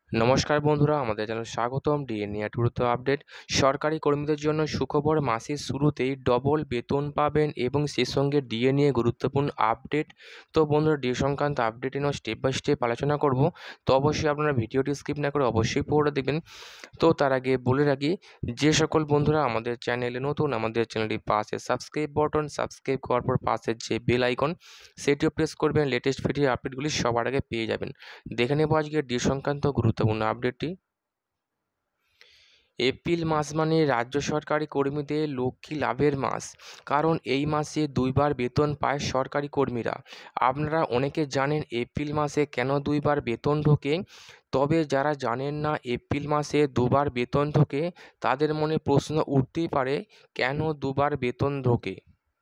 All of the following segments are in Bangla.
নমস্কার বন্ধুরা, আমাদের চ্যানেলে স্বাগতম। ডিএ নিয়ে গুরুত্ব আপডেট। সরকারি কর্মীদের জন্য সুখবর, মাসের শুরুতেই ডবল বেতন পাবেন এবং সে সঙ্গে ডিএ নিয়ে গুরুত্বপূর্ণ আপডেট। তো বন্ধুরা, ডিএ সংক্রান্ত আপডেট নিয়ে স্টেপ বাই স্টেপ আলোচনা করব। তো অবশ্যই আপনারা ভিডিওটি স্কিপ না করে অবশ্যই পুরোটা দেখবেন। তো তার আগে বলে রাখি, যে সকল বন্ধুরা আমাদের চ্যানেলে নতুন, আমাদের চ্যানেলটি পাশে সাবস্ক্রাইব বাটন, সাবস্ক্রাইব করার পর পাশের যে বেল আইকন সেটিও প্রেস করবেন। লেটেস্ট ভিডিও আপডেটগুলি সবার আগে পেয়ে যাবেন। দেখে নেব আজকে ডি সংক্রান্ত গুরুত্বপূর্ণ আপডেটটি। এপ্রিল মাস মানে রাজ্য সরকারি কর্মীদের লক্ষ্মী লাভের মাস, কারণ এই মাসে দুইবার বেতন পায় সরকারি কর্মীরা। আপনারা অনেকে জানেন এপ্রিল মাসে কেন দুইবার বেতন ঢোকে, তবে যারা জানেন না এপ্রিল মাসে দুবার বেতন ঢোকে তাদের মনে প্রশ্ন উঠতেই পারে, কেন দুবার বেতন ঢোকে।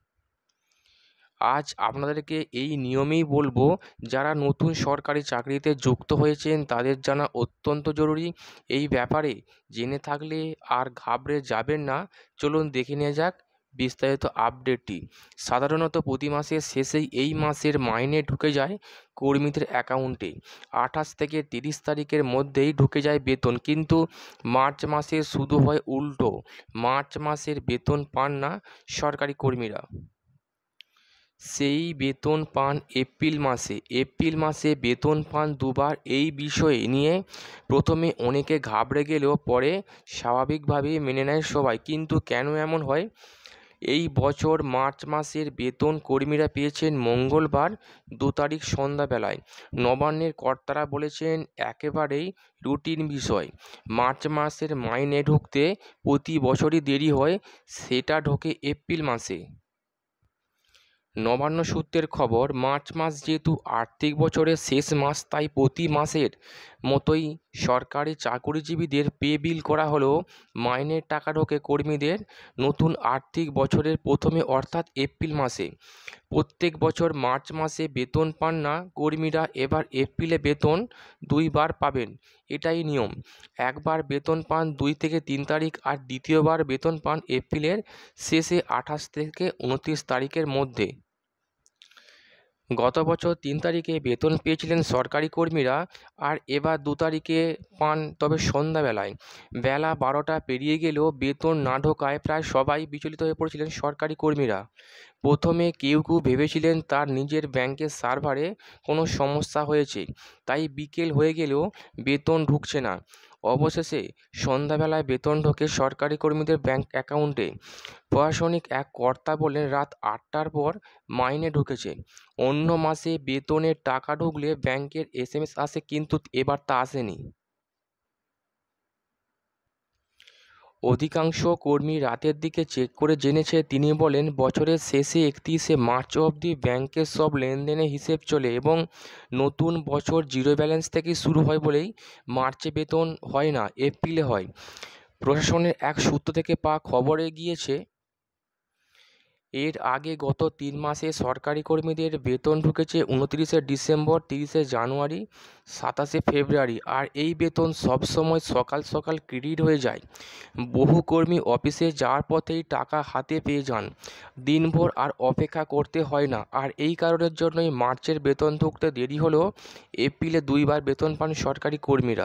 আজ আপনাদেরকে এই নিয়মেই বলবো, যারা নতুন সরকারি চাকরিতে যুক্ত হয়েছেন তাদের জানা অত্যন্ত জরুরি। এই ব্যাপারে জেনে থাকলে আর ঘাবড়ে যাবেন না। চলুন দেখে নেওয়া যাক বিস্তারিত আপডেটটি। সাধারণত প্রতি মাসের শেষেই এই মাসের মাইনে ঢুকে যায় কর্মীদের অ্যাকাউন্টে। 28 থেকে 30 তারিখের মধ্যেই ঢুকে যায় বেতন, কিন্তু মার্চ মাসে শুধু হয় উল্টো। মার্চ মাসের বেতন পান না সরকারি কর্মীরা, সেই বেতন পান এপ্রিল মাসে। এপ্রিল মাসে বেতন পান দুবার। এই বিষয়ে নিয়ে প্রথমে অনেকে ঘাবড়ে গেলেও পরে স্বাভাবিকভাবেই মেনে নেয় সবাই। কিন্তু কেন এমন হয়? এই বছর মার্চ মাসের বেতন কর্মীরা পেয়েছেন মঙ্গলবার 2 তারিখ সন্ধ্যাবেলায়। নবান্নের কর্তারা বলেছেন, একেবারেই রুটিন বিষয়। মার্চ মাসের মাইনে ঢুকতে প্রতি বছরই দেরি হয়, সেটা ঢোকে এপ্রিল মাসে। নবান্ন সূত্রের খবর, মার্চ মাস যেহেতু আর্থিক বছরের শেষ মাস, তাই প্রতি মাসের মতোই সরকারি চাকুরিজীবীদের পে বিল করা হলেও মাইনের টাকা ঢোকে কর্মীদের নতুন আর্থিক বছরের প্রথমে, অর্থাৎ এপ্রিল মাসে। প্রত্যেক বছর মার্চ মাসে বেতন পান না কর্মীরা, এবার এপ্রিলে বেতন দুইবার পাবেন, এটাই নিয়ম। একবার বেতন পান 2 থেকে 3 তারিখ, আর দ্বিতীয়বার বেতন পান এপ্রিলের শেষে 28 থেকে 29 তারিখের মধ্যে। গত বছর 3 তারিখে বেতন পেয়েছিলেন সরকারি কর্মীরা, আর এবার 2 তারিখে পান, তবে সন্ধ্যাবেলায়। বেলা 12টা পেরিয়ে গেলেও বেতন না ঢোকায় প্রায় সবাই বিচলিত হয়ে পড়েছিলেন সরকারি কর্মীরা। প্রথমে কেউ কেউ ভেবেছিলেন তার নিজের ব্যাংকের সার্ভারে কোনো সমস্যা হয়েছে, তাই বিকেল হয়ে গেলেও বেতন ঢুকছে না। অবশেষে সন্ধ্যাবেলায় বেতন ঢোকে সরকারি কর্মীদের ব্যাংক অ্যাকাউন্টে। প্রশাসনিক এক কর্তা বললেন, রাত 8টার পর মাইনে ঢুকেছে। অন্য মাসে বেতনের টাকা ঢুকলে ব্যাংকের SMS আসে, কিন্তু এবার তা আসেনি। অধিকাংশ কর্মী রাতের দিকে চেক করে জেনেছে। তিনি বলেন, বছরের শেষে 31শে মার্চ অবধি ব্যাংকের সব লেনদেনের হিসেব চলে এবং নতুন বছর জিরো ব্যালেন্স থেকেই শুরু হয় বলেই মার্চে বেতন হয় না, এপ্রিলে হয়। প্রশাসনের এক সূত্র থেকে পাওয়া খবরে গিয়েছে, এর আগে গত 3 মাসে সরকারি কর্মীদের বেতন ঢুকেছে 29শে ডিসেম্বর, 30শে জানুয়ারি, 27শে ফেব্রুয়ারি, আর এই বেতন সবসময় সকাল সকাল ক্রেডিট হয়ে যায়। বহু কর্মী অফিসে যাওয়ার পথেই টাকা হাতে পেয়ে যান, দিনভর আর অপেক্ষা করতে হয় না। আর এই কারণের জন্যই মার্চের বেতন ঢুকতে দেরি হলেও এপ্রিলে দুইবার বেতন পান সরকারি কর্মীরা।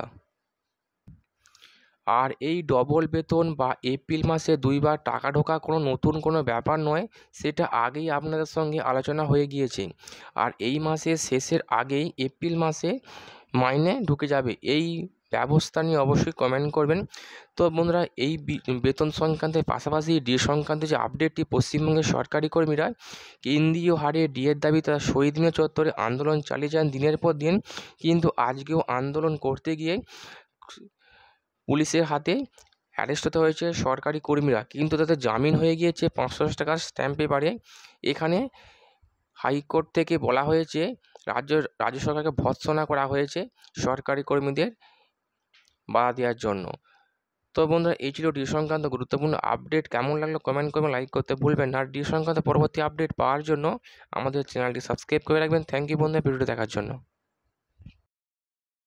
আর এই ডবল বেতন বা এপ্রিল মাসে দুইবার টাকা ঢোকা কোনো নতুন কোনো ব্যাপার নয়, সেটা আগেই আপনাদের সঙ্গে আলোচনা হয়ে গিয়েছে। আর এই মাসের শেষের আগেই এপ্রিল মাসে মাইনে ঢুকে যাবে। এই ব্যবস্থা নিয়ে অবশ্যই কমেন্ট করবেন। তো বন্ধুরা, এই বেতন সংক্রান্তের পাশাপাশি ডিএ সংক্রান্ত যে আপডেটটি, পশ্চিমবঙ্গের সরকারি কর্মীরা কেন্দ্রীয় হারে ডিএর দাবি তারা শহীদ মিনার চত্বরে আন্দোলন চালিয়ে যান দিনের পর দিন, কিন্তু আজকেও আন্দোলন করতে গিয়ে পুলিশের হাতে অ্যারেস্ট হতে হয়েছে সরকারি কর্মীরা, কিন্তু তাদের জামিন হয়ে গিয়েছে 510 টাকার স্ট্যাম্প পেপারে। এখানে হাইকোর্ট থেকে বলা হয়েছে, রাজ্য সরকারকে ভর্ৎসনা করা হয়েছে সরকারি কর্মীদের বাধা দেওয়ার জন্য। তো বন্ধুরা, এই ছিল ডি সংক্রান্ত গুরুত্বপূর্ণ আপডেট। কেমন লাগলো কমেন্ট করবেন, লাইক করতে ভুলবেন না। আর ডি সংক্রান্ত পরবর্তী আপডেট পাওয়ার জন্য আমাদের চ্যানেলটি সাবস্ক্রাইব করে রাখবেন। থ্যাংক ইউ বন্ধুরা ভিডিওটি দেখার জন্য।